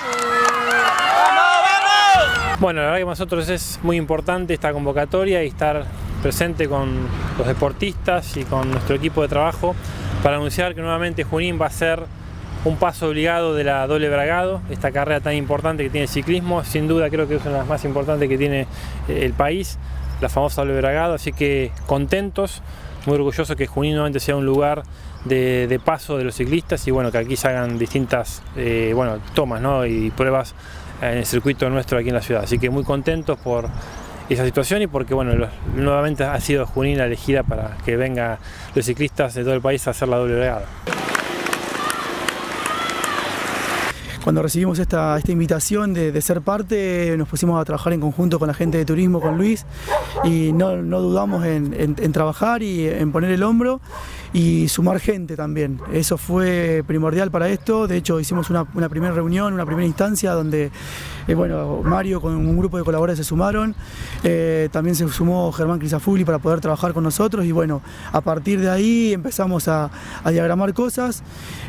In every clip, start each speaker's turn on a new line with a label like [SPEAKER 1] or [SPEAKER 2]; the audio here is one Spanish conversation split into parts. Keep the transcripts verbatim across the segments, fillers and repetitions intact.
[SPEAKER 1] Bueno, la verdad que para nosotros es muy importante esta convocatoria y estar presente con los deportistas y con nuestro equipo de trabajo para anunciar que nuevamente Junín va a ser un paso obligado de la doble bragado, esta carrera tan importante que tiene el ciclismo. Sin duda creo que es una de las más importantes que tiene el país, la famosa doble bragado, así que contentos, muy orgullosos que Junín nuevamente sea un lugar de, de paso de los ciclistas y bueno, que aquí se hagan distintas eh, bueno, tomas, ¿no? y pruebas en el circuito nuestro aquí en la ciudad, así que muy contentos por esa situación y porque bueno, los, nuevamente ha sido Junín la elegida para que vengan los ciclistas de todo el país a hacer la doble brigada.
[SPEAKER 2] Cuando recibimos esta, esta invitación de, de ser parte, nos pusimos a trabajar en conjunto con la gente de turismo, con Luis, y no, no dudamos en, en, en trabajar y en poner el hombro y sumar gente también. Eso fue primordial para esto. De hecho, hicimos una, una primera reunión, una primera instancia donde eh, bueno, Mario con un grupo de colaboradores se sumaron, eh, también se sumó Germán Crisafulli para poder trabajar con nosotros y bueno, a partir de ahí empezamos a, a diagramar cosas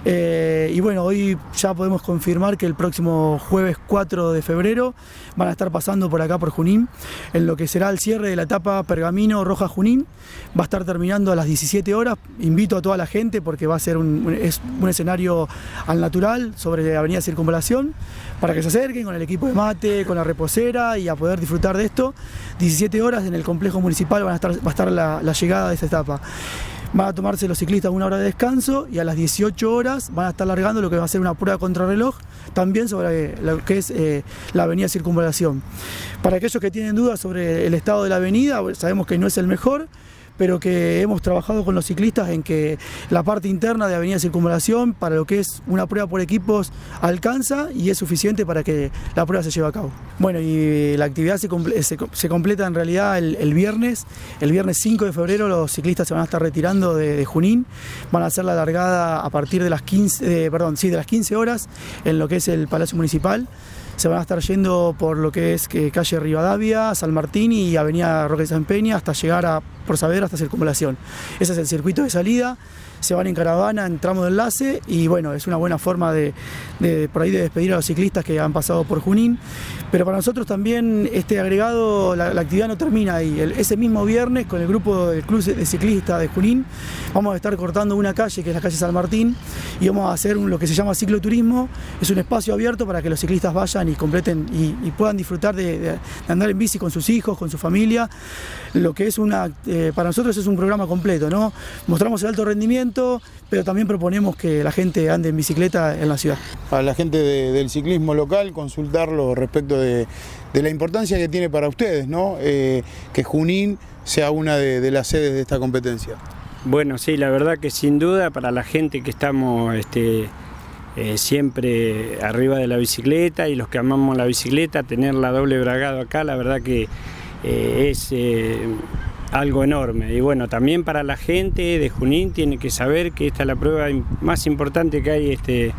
[SPEAKER 2] eh, y bueno, hoy ya podemos confirmar que el próximo jueves cuatro de febrero van a estar pasando por acá por Junín en lo que será el cierre de la etapa Pergamino Roja Junín. Va a estar terminando a las diecisiete horas. Invito a toda la gente porque va a ser un, es un escenario al natural sobre Avenida Circunvalación para que se acerquen con el equipo de mate, con la reposera y a poder disfrutar de esto. diecisiete horas en el complejo municipal van a estar, va a estar la, la llegada de esta etapa. Van a tomarse los ciclistas una hora de descanso y a las dieciocho horas van a estar largando lo que va a ser una prueba contrarreloj, también sobre lo que es eh, la avenida Circunvalación. Para aquellos que tienen dudas sobre el estado de la avenida, sabemos que no es el mejor, pero que hemos trabajado con los ciclistas en que la parte interna de Avenida Circunvalación para lo que es una prueba por equipos alcanza y es suficiente para que la prueba se lleve a cabo. Bueno, y la actividad se, comple se, se completa en realidad el, el viernes, el viernes cinco de febrero los ciclistas se van a estar retirando de, de Junín, van a hacer la largada a partir de las quince, de, perdón, sí, de las quince horas en lo que es el Palacio Municipal. Se van a estar yendo por lo que es que calle Rivadavia, San Martín y avenida Roque San Peña hasta llegar a Por Saavedra hasta Circunvalación. Ese es el circuito de salida, se van en caravana, en tramo de enlace y bueno, es una buena forma de, de por ahí de despedir a los ciclistas que han pasado por Junín. Pero para nosotros también este agregado, la, la actividad no termina ahí. El, ese mismo viernes con el grupo del Club de Ciclistas de Junín vamos a estar cortando una calle que es la calle San Martín y vamos a hacer un, lo que se llama cicloturismo. Es un espacio abierto para que los ciclistas vayan y completen y, y puedan disfrutar de, de, de andar en bici con sus hijos, con su familia. Lo que es una, eh, para nosotros es un programa completo, ¿no? Mostramos el alto rendimiento, pero también proponemos que la gente ande en bicicleta en la ciudad.
[SPEAKER 3] A la gente de, del ciclismo local consultarlo respecto de, de la importancia que tiene para ustedes, ¿no? Eh, que Junín sea una de, de las sedes de esta competencia.
[SPEAKER 4] Bueno, sí, la verdad que sin duda para la gente que estamos este, eh, siempre arriba de la bicicleta y los que amamos la bicicleta, tener la doble bragado acá, la verdad que eh, es eh, algo enorme. Y bueno, también para la gente de Junín tiene que saber que esta es la prueba más importante que hay este,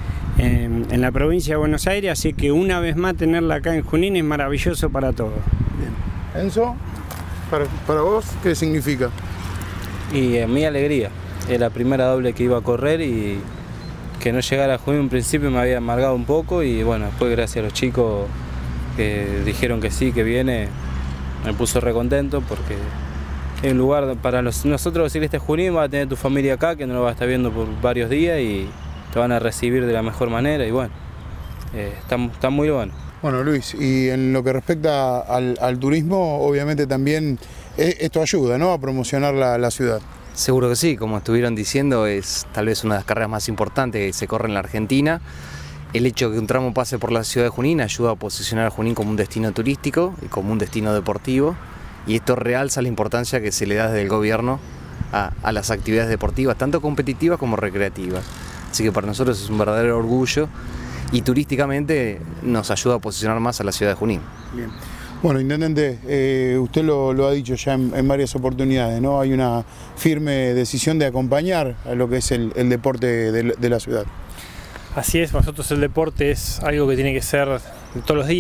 [SPEAKER 4] en, en la provincia de Buenos Aires, así que una vez más tenerla acá en Junín es maravilloso para todos.
[SPEAKER 3] Bien. Enzo, para, para vos, ¿qué significa?
[SPEAKER 5] Y eh, mi alegría, es la primera doble que iba a correr y que no llegara a Junín en principio me había amargado un poco y bueno, después gracias a los chicos que dijeron que sí, que viene, me puso recontento porque es un lugar para los, nosotros los ciclistas de Junín, vas a tener tu familia acá que no lo vas a estar viendo por varios días y te van a recibir de la mejor manera y bueno, eh, está, está muy bueno.
[SPEAKER 3] Bueno Luis, y en lo que respecta al, al turismo, obviamente también esto ayuda, ¿no?, a promocionar la, la ciudad.
[SPEAKER 6] Seguro que sí, como estuvieron diciendo, es tal vez una de las carreras más importantes que se corre en la Argentina. El hecho de que un tramo pase por la ciudad de Junín ayuda a posicionar a Junín como un destino turístico y como un destino deportivo, y esto realza la importancia que se le da desde el gobierno a, a las actividades deportivas, tanto competitivas como recreativas. Así que para nosotros es un verdadero orgullo y turísticamente nos ayuda a posicionar más a la ciudad de Junín.
[SPEAKER 3] Bien. Bueno, Intendente, eh, usted lo, lo ha dicho ya en, en varias oportunidades, ¿no? Hay una firme decisión de acompañar a lo que es el, el deporte de, de la ciudad.
[SPEAKER 1] Así es, para nosotros el deporte es algo que tiene que ser todos los días,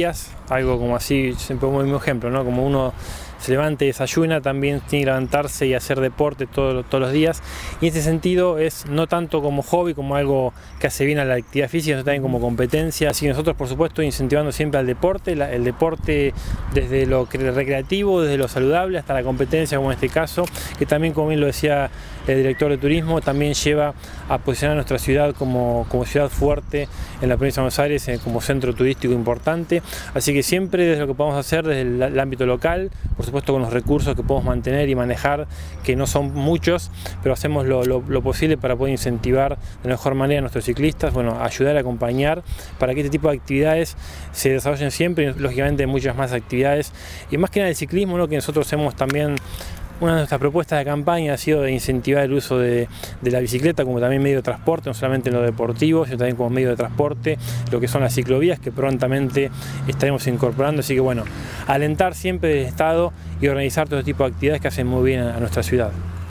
[SPEAKER 1] algo como así, siempre pongo el mismo ejemplo, ¿no? Como uno se levanta y desayuna, también tiene que levantarse y hacer deporte todo, todos los días, y en ese sentido es no tanto como hobby, como algo que hace bien a la actividad física, sino también como competencia. Así que nosotros, por supuesto, incentivando siempre al deporte, la, el deporte desde lo recreativo, desde lo saludable hasta la competencia, como en este caso, que también, como bien lo decía el director de turismo, también lleva a posicionar a nuestra ciudad como, como ciudad fuerte en la provincia de Buenos Aires, eh, como centro turístico importante. Así que siempre desde lo que podamos hacer desde el, el ámbito local, por supuesto con los recursos que podemos mantener y manejar, que no son muchos, pero hacemos lo, lo, lo posible para poder incentivar de la mejor manera a nuestros ciclistas, bueno, ayudar a acompañar para que este tipo de actividades se desarrollen siempre, y lógicamente muchas más actividades, y más que nada el ciclismo, ¿no? Que nosotros hemos también. Una de nuestras propuestas de campaña ha sido de incentivar el uso de, de la bicicleta como también medio de transporte, no solamente en lo deportivo, sino también como medio de transporte, lo que son las ciclovías, que prontamente estaremos incorporando. Así que bueno, alentar siempre del Estado y organizar todo tipo de actividades que hacen muy bien a, a nuestra ciudad.